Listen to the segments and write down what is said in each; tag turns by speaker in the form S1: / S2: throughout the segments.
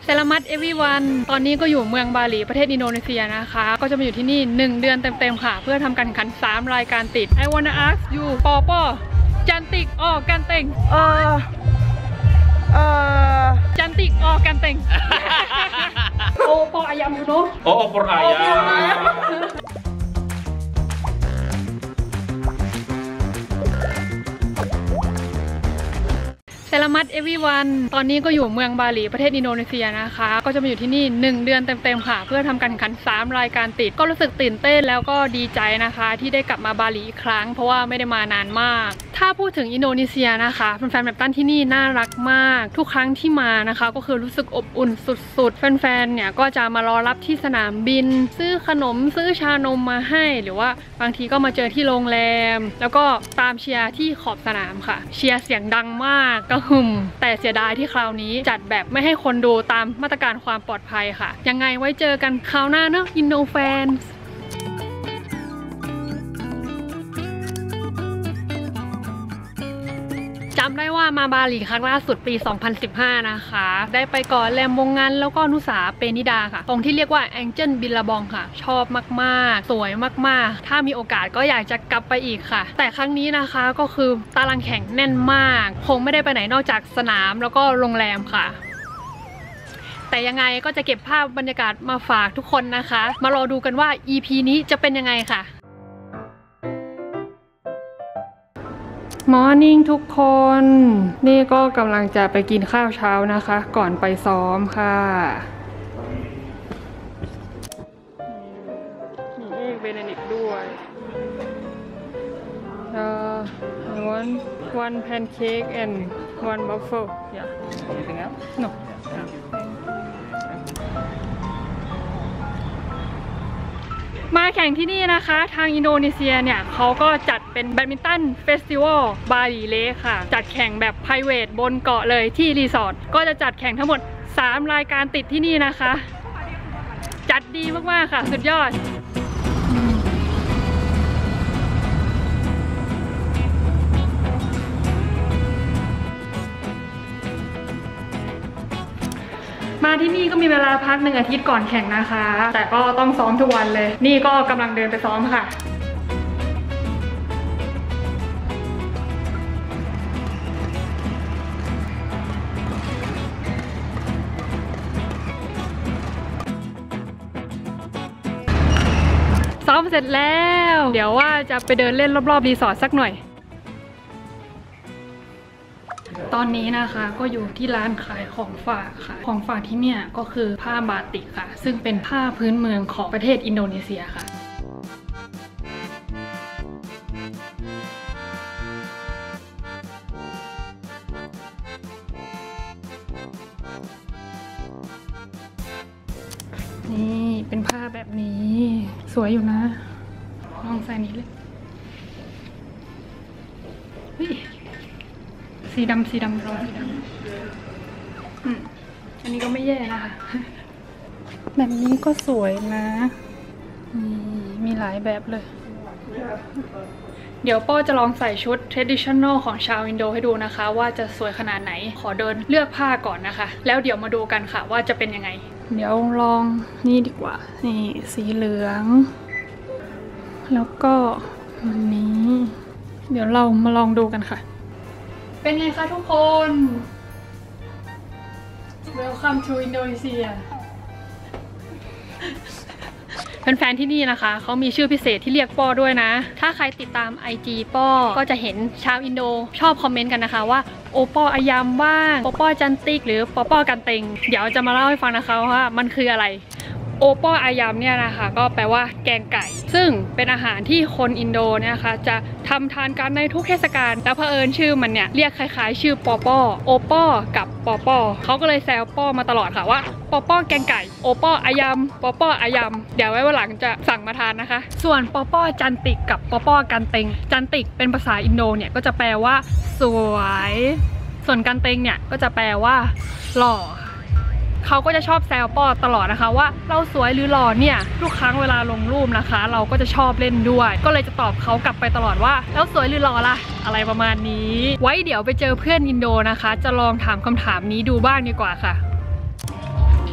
S1: Selamat everyone ตอนนี้ก็อยู่เมืองบาหลีประเทศอินโดนีเซียนะคะก็จะมาอยู่ที่นี่1 เดือนเต็มๆค่ะเพื่อทำการแข่งขัน3 รายการติด I wanna ask you ปอปอจันติกออกกันเต็งจันติกออกกันเต็งโอปออายามอยู่เนาะ
S2: โอปออายาม
S1: Selamat everyone ตอนนี้ก็อยู่เมืองบาหลีประเทศอินโดนีเซียนะคะก็จะมาอยู่ที่นี่1 เดือนเต็มๆค่ะเพื่อทำการแข่งขัน3 รายการติดก็รู้สึกตื่นเต้นแล้วก็ดีใจนะคะที่ได้กลับมาบาหลีอีกครั้งเพราะว่าไม่ได้มานานมากถ้าพูดถึงอินโดนีเซียนะคะแฟนๆแบบตั้นที่นี่น่ารักมากทุกครั้งที่มานะคะก็คือรู้สึกอบอุ่นสุดๆแฟนๆเนี่ยก็จะมารอรับที่สนามบินซื้อขนมซื้อชานมมาให้หรือว่าบางทีก็มาเจอที่โรงแรมแล้วก็ตามเชียร์ที่ขอบสนามค่ะเชียร์เสียงดังมากก็แต่เสียดายที่คราวนี้จัดแบบไม่ให้คนดูตามมาตรการความปลอดภัยค่ะยังไงไว้เจอกันคราวหน้าเนอะอินโดแฟนจำได้ว่ามาบาหลีครั้งล่าสุดปี 2015 นะคะได้ไปก่อนแรมวงงานแล้วก็นุสาเปนิดาค่ะตรงที่เรียกว่าแองเจิลบิลลาบองค่ะชอบมากๆสวยมากๆถ้ามีโอกาสก็อยากจะกลับไปอีกค่ะแต่ครั้งนี้นะคะก็คือตารางแข่งแน่นมากคงไม่ได้ไปไหนนอกจากสนามแล้วก็โรงแรมค่ะแต่ยังไงก็จะเก็บภาพบรรยากาศมาฝากทุกคนนะคะมารอดูกันว่า EP นี้จะเป็นยังไงค่ะMorning ทุกคนนี่ก็กำลังจะไปกินข้าวเช้านะคะก่อนไปซ้อมค่ะมีเอกเบเนดิกด้วยone pancake and one waffle yeah anything else noมาแข่งที่นี่นะคะทางอินโดนีเซียเนี่ยเขาก็จัดเป็นแบดมินตันเฟสติวัลบาหลีเลค่ะจัดแข่งแบบ private บนเกาะเลยที่รีสอร์ทก็จะจัดแข่งทั้งหมด3 รายการติดที่นี่นะคะจัดดีมากๆค่ะสุดยอดมาที่นี่ก็มีเวลาพัก1 อาทิตย์ก่อนแข่งนะคะแต่ก็ต้องซ้อมทุกวันเลยนี่ก็กำลังเดินไปซ้อมค่ะซ้อมเสร็จแล้วเดี๋ยวว่าจะไปเดินเล่นรอบๆรีสอร์ทสักหน่อยตอนนี้นะคะก็อยู่ที่ร้านขายของฝากค่ะของฝากที่เนี่ยก็คือผ้าบาติกค่ะซึ่งเป็นผ้าพื้นเมืองของประเทศอินโดนีเซียค่ะนี่เป็นผ้าแบบนี้สวยอยู่นะลองใส่นี้เลยสีดำรองสีดำอันนี้ก็ไม่แย่นะคะแบบนี้ก็สวยนะมีหลายแบบเลยเดี๋ยวป้อจะลองใส่ชุด traditional ของชาวอินโดให้ดูนะคะว่าจะสวยขนาดไหนขอเดินเลือกผ้าก่อนนะคะแล้วเดี๋ยวมาดูกันค่ะว่าจะเป็นยังไงเดี๋ยวลองนี่ดีกว่านี่สีเหลืองแล้วก็อันนี้เดี๋ยวเรามาลองดูกันค่ะเป็นไงคะทุกคน Welcome to Indonesia แฟนๆที่นี่นะคะเขามีชื่อพิเศษที่เรียกป้อด้วยนะถ้าใครติดตาม IG ป้อก็จะเห็นชาวอินโดชอบคอมเมนต์กันนะคะว่าโอปออายามบ้างโอปอจันติกหรือปอปอกันเต็งเดี๋ยวจะมาเล่าให้ฟังนะคะว่ามันคืออะไรโอปออายามเนี่ยนะคะก็แปลว่าแกงไก่ซึ่งเป็นอาหารที่คนอินโดเนี่ยนะคะจะทำทานกันในทุกเทศกาลแล้วเผอิญชื่อมันเนี่ยเรียกคล้ายๆชื่อปอปอโอปอกับปอปอเขาก็เลยแซวป้อมาตลอดค่ะว่าปอปอแกงไก่โอปออายามปอปออายามเดี๋ยวไว้วันหลังจะสั่งมาทานนะคะส่วนปอปอจันติกกับปอปอกันเต็งจันติกเป็นภาษาอินโดเนี่ยก็จะแปลว่าสวยส่วนกันเต็งเนี่ยก็จะแปลว่าหล่อเขาก็จะชอบแซวป้อตลอดนะคะว่าเราสวยหรือหล่อเนี่ยทุกครั้งเวลาลงรูปนะคะเราก็จะชอบเล่นด้วยก็เลยจะตอบเขากลับไปตลอดว่าแล้วสวยหรือหล่อล่ะอะไรประมาณนี้ไว้เดี๋ยวไปเจอเพื่อนอินโดนะคะจะลองถามคำถามนี้ดูบ้างดีกว่าค่ะ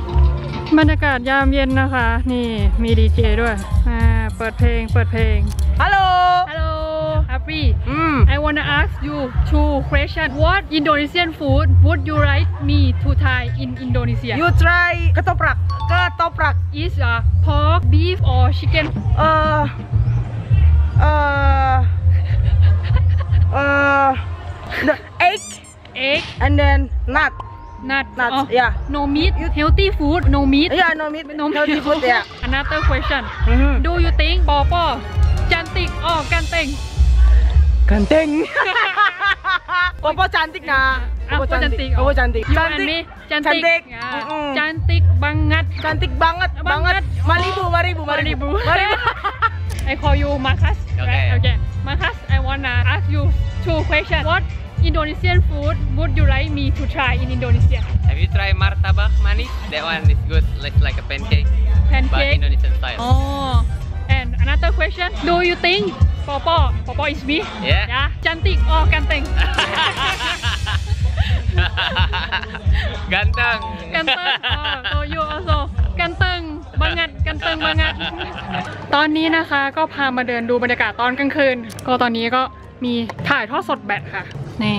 S1: บรรยากาศยามเย็นนะคะนี่มีดีเจด้วยเปิดเพลงฮัลโหล Happy I wanna ask you two questions what Indonesian food would you like me to try in Indonesia
S2: You try ketoprak
S1: is pork beef or chicken
S2: the egg and then nut yeah
S1: no meat healthy food no meat
S2: yeah no meat healthy food yeah
S1: another question do you think Popo cantik or ganteng
S2: Popo cantik nah
S1: Popo cantik you and me cantik banget Maribu I call you Marcus okay Marcus I wanna ask you two questions what Indonesian food would you like me to try in Indonesia?
S3: Have you tried martabak manis? That one is good, like a pancake. But Indonesian style.
S1: Oh, and another question. Do you think Popo is me?
S3: Yeah.
S1: Cantik or ganteng?
S3: Ganteng.
S1: So you also ganteng banget ตอนนี้นะคะก็พามาเดินดูบรรยากาศตอนกลางคืนก็ตอนนี้ก็มีถ่ายทอดสดแบดค่ะนี่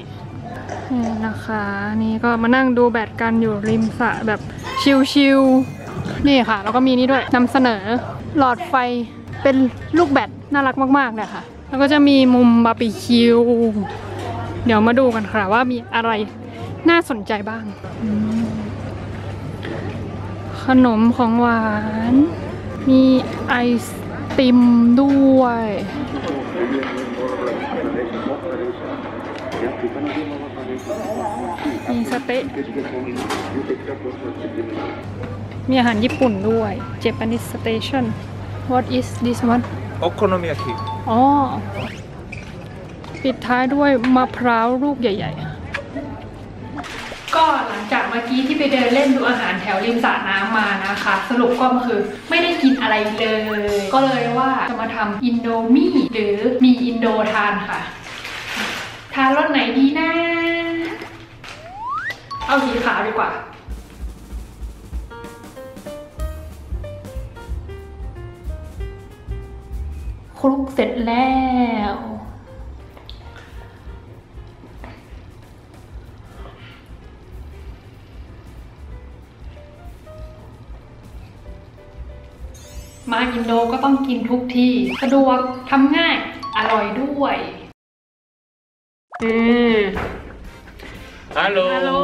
S1: นะคะนี่ก็มานั่งดูแบดกันอยู่ริมสระแบบชิลๆนี่ค่ะแล้วก็มีนี่ด้วยนำเสนอหลอดไฟเป็นลูกแบดน่ารักมากๆเลยค่ะแล้วก็จะมีมุมบาร์บีคิวเดี๋ยวมาดูกันค่ะว่ามีอะไรน่าสนใจบ้างขนมของหวานมีไอศกรีมด้วยมีสเต๊ะมีอาหารญี่ปุ่นด้วย Japanese station What is this one
S4: Okonomiyaki
S1: อ๋อปิดท้ายด้วยมะพร้าวลูกใหญ่ๆก็หลังจากเมื่อกี้ที่ไปเดินเล่นดูอาหารแถวริมสระน้ำมานะคะสรุปก็คือไม่ได้กินอะไรเลยก็เลยว่าจะมาทำอินโดมี่หรือมีอินโดทานค่ะทานรสไหนดีนะเอาสีขาวดีกว่าคลุกเสร็จแล้วมาอินโดก็ต้องกินทุกที่สะดวกทำง่ายอร่อยด้วย
S4: ฮัลโหล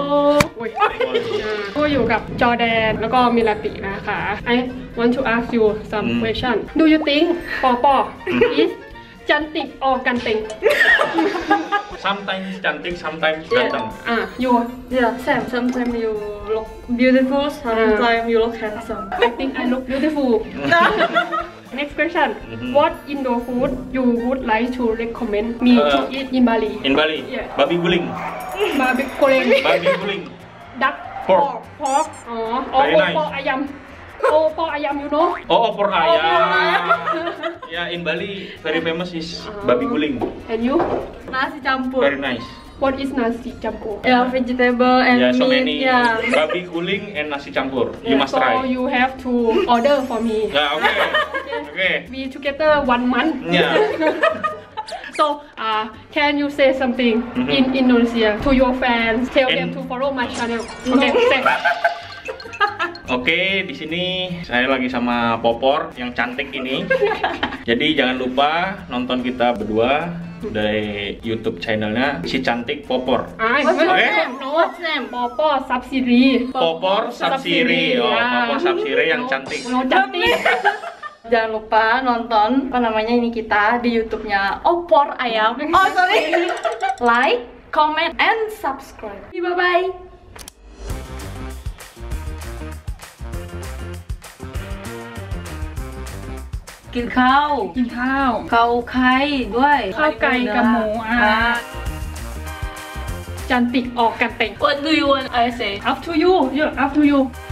S1: ก็อยู่กับจอแดนแล้วก็มิลาตินะคะ I want to ask you some question Do you think Popo is cantik or ganteng
S4: Sometimes cantik sometimes ganteng
S1: you
S5: Sam sometimes you look beautiful sometimes you look handsome
S1: I think I look beautiful Next question What Indo food you would like to recommend me to eat in Bali
S4: In Bali? Babi guling
S1: Babi guling Duck
S4: Pork
S1: อ๋อโอปออายำyou know
S4: opor ayam Yeah in Bali very famous is babi guling
S1: And you?
S5: Nasi campur
S4: Very nice
S1: What is nasi campur?
S5: Vegetable and
S4: so
S5: meat
S4: many babi guling and nasi campur You must try
S1: So you have to order for me
S4: Okay
S1: We together 1 month
S4: Yeah
S1: So can you say something in Indonesia to your fans Tell them to follow my channel Okay thanks
S4: Oke, di sini saya lagi sama Popor yang cantik ini. Jadi jangan lupa nonton kita berdua dari YouTube channelnya si cantik Popor.
S5: What's name?
S1: Popor Sapsiri.
S4: Popor Sapsiri. Oh, Popor Sapsiri yang cantik.
S1: Cantik.
S5: Jangan lupa nonton ini kita di YouTube-nya Opor Ayam. Like, comment, and subscribe. Bye bye.กินข้าวไข่ด้วย
S1: ข้าวไก่กับหมูจันติกออกกันเต็ง
S5: What do you want I say
S1: Up to you Up to you